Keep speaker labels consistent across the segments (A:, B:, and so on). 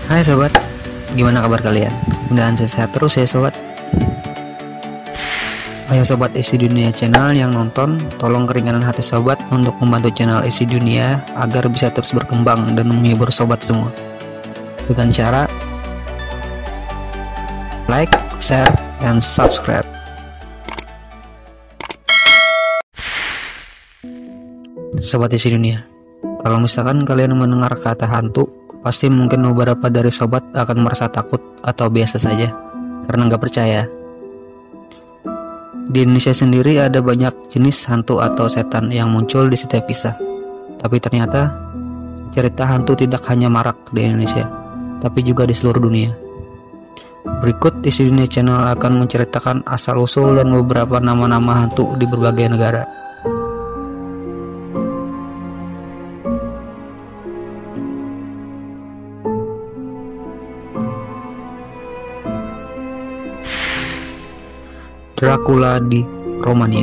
A: Hai sobat, gimana kabar kalian? Mudahan sehat terus ya sobat. Ayo sobat Isi Dunia channel yang nonton, tolong keringanan hati sobat untuk membantu channel Isi Dunia agar bisa terus berkembang dan menghibur sobat semua. Dengan cara like, share, dan subscribe. Sobat Isi Dunia, kalau misalkan kalian mendengar kata hantu, pasti mungkin beberapa dari sobat akan merasa takut atau biasa saja karena nggak percaya. Di Indonesia sendiri ada banyak jenis hantu atau setan yang muncul di setiap kisah. Tapi ternyata cerita hantu tidak hanya marak di Indonesia, tapi juga di seluruh dunia. Berikut Isi Dunia channel akan menceritakan asal-usul dan beberapa nama-nama hantu di berbagai negara. Dracula di Romania.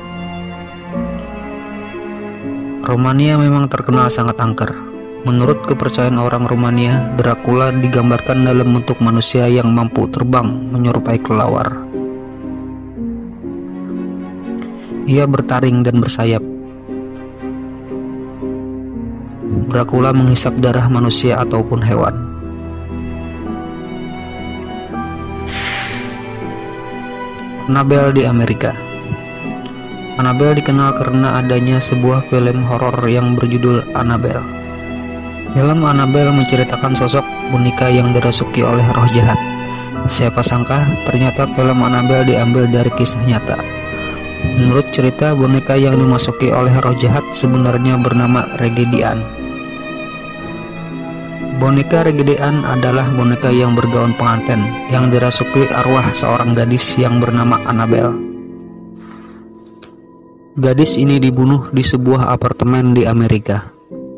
A: Romania memang terkenal sangat angker. Menurut kepercayaan orang Romania, Dracula digambarkan dalam bentuk manusia yang mampu terbang menyerupai kelelawar. Ia bertaring dan bersayap. Dracula menghisap darah manusia ataupun hewan. Annabelle di Amerika. Annabelle dikenal karena adanya sebuah film horor yang berjudul Annabelle. Film Annabelle menceritakan sosok boneka yang dirasuki oleh roh jahat. Siapa sangka ternyata film Annabelle diambil dari kisah nyata. Menurut cerita, boneka yang dimasuki oleh roh jahat sebenarnya bernama Regedian. Boneka Regedian adalah boneka yang bergaun pengantin yang dirasuki arwah seorang gadis yang bernama Annabelle. Gadis ini dibunuh di sebuah apartemen di Amerika.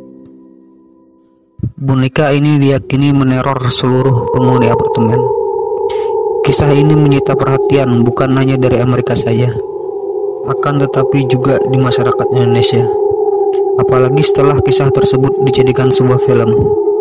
A: Boneka ini diyakini meneror seluruh penghuni apartemen. Kisah ini menyita perhatian bukan hanya dari Amerika saja, akan tetapi juga di masyarakat Indonesia. Apalagi setelah kisah tersebut dijadikan sebuah film.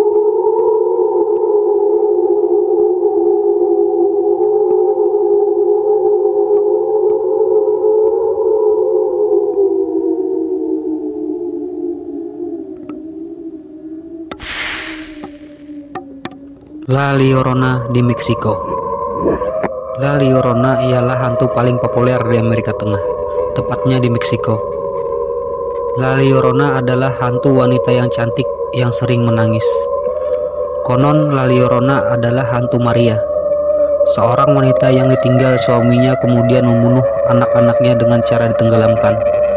A: La Llorona di Meksiko. La Llorona ialah hantu paling populer di Amerika Tengah, tepatnya di Meksiko. La Llorona adalah hantu wanita yang cantik yang sering menangis. Konon La Llorona adalah hantu Maria, seorang wanita yang ditinggal suaminya kemudian membunuh anak-anaknya dengan cara ditenggelamkan.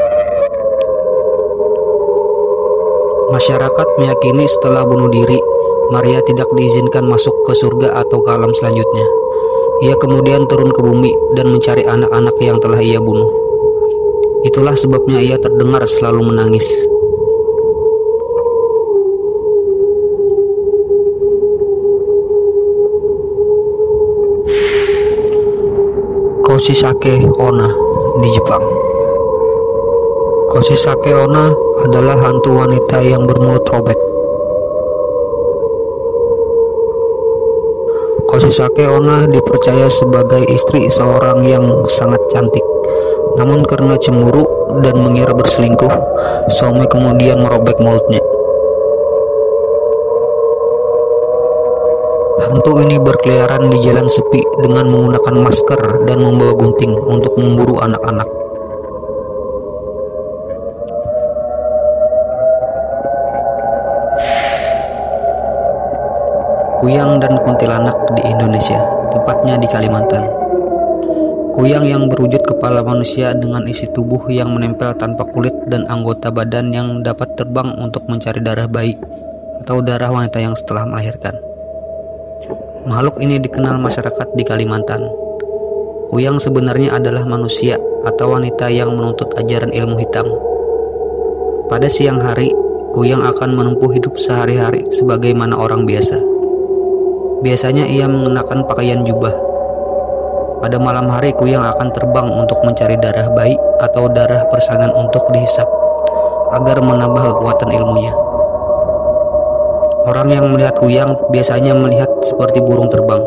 A: Masyarakat meyakini setelah bunuh diri, Maria tidak diizinkan masuk ke surga atau ke alam selanjutnya. Ia kemudian turun ke bumi dan mencari anak-anak yang telah ia bunuh. Itulah sebabnya ia terdengar selalu menangis. Koshisake Onna di Jepang. Koshisake Onna adalah hantu wanita yang bermulut robek. Koshisake Onna dipercaya sebagai istri seorang yang sangat cantik. Namun karena cemburu dan mengira berselingkuh, suami kemudian merobek mulutnya. Hantu ini berkeliaran di jalan sepi dengan menggunakan masker dan membawa gunting untuk memburu anak-anak. Kuyang dan kuntilanak di Indonesia, tepatnya di Kalimantan. Kuyang yang berwujud kepala manusia dengan isi tubuh yang menempel tanpa kulit dan anggota badan yang dapat terbang untuk mencari darah bayi atau darah wanita yang setelah melahirkan. Makhluk ini dikenal masyarakat di Kalimantan. Kuyang sebenarnya adalah manusia atau wanita yang menuntut ajaran ilmu hitam. Pada siang hari, Kuyang akan menempuh hidup sehari-hari sebagaimana orang biasa. Biasanya ia mengenakan pakaian jubah. Pada malam hari, Kuyang akan terbang untuk mencari darah bayi atau darah persalinan untuk dihisap, agar menambah kekuatan ilmunya. Orang yang melihat kuyang biasanya melihat seperti burung terbang.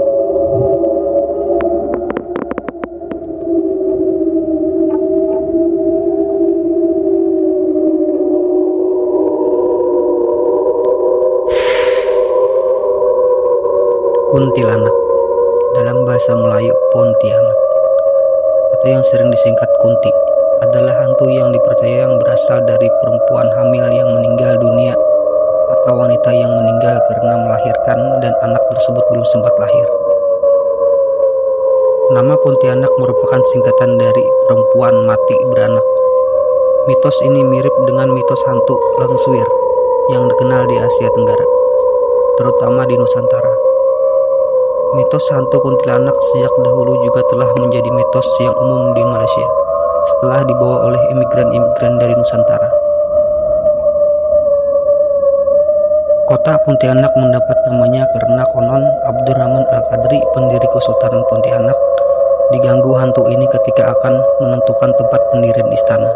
A: Kuntilanak, dalam bahasa Melayu Pontianak, atau yang sering disingkat Kunti, adalah hantu yang dipercaya yang berasal dari perempuan hamil yang meninggal dunia atau wanita yang meninggal karena melahirkan dan anak tersebut belum sempat lahir. Nama Pontianak merupakan singkatan dari perempuan mati beranak. Mitos ini mirip dengan mitos hantu Lengswir yang dikenal di Asia Tenggara, terutama di Nusantara. Mitos hantu kuntilanak sejak dahulu juga telah menjadi mitos yang umum di Malaysia setelah dibawa oleh imigran-imigran dari Nusantara. Kota Pontianak mendapat namanya karena konon Abdurrahman Al-Qadri, pendiri Kesultanan Pontianak, diganggu hantu ini ketika akan menentukan tempat pendirian istana.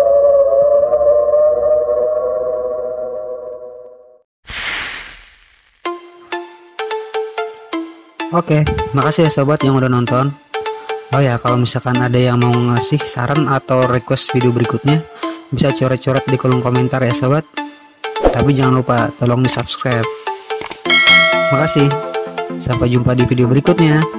A: Oke, makasih ya sobat yang udah nonton. Oh ya, kalau misalkan ada yang mau ngasih saran atau request video berikutnya, bisa coret-coret di kolom komentar ya sobat. Tapi jangan lupa tolong di subscribe. Makasih, sampai jumpa di video berikutnya.